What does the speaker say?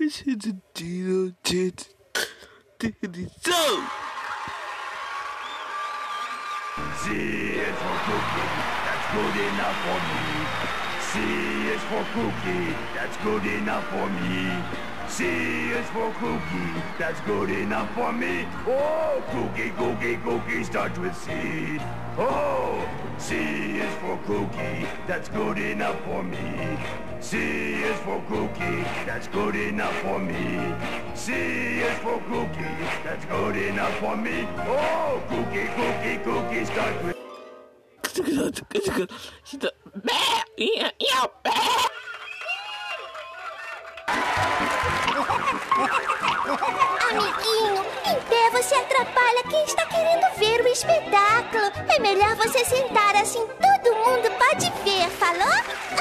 Dino Jet televisão. C is for cookie, that's good enough for me. C is for cookie, that's good enough for me. C is for cookie, that's good enough for me. Oh, cookie, cookie, cookie starts with C. Oh, C is for cookie, that's good enough for me. C is for cookie, that's good enough for me. C is for cookie, that's good enough for me. Oh, cookie, cookie, cookie starts with... Amiguinho, em pé você atrapalha quem está querendo ver o espetáculo. É melhor você sentar assim todo mundo pode ver, falou?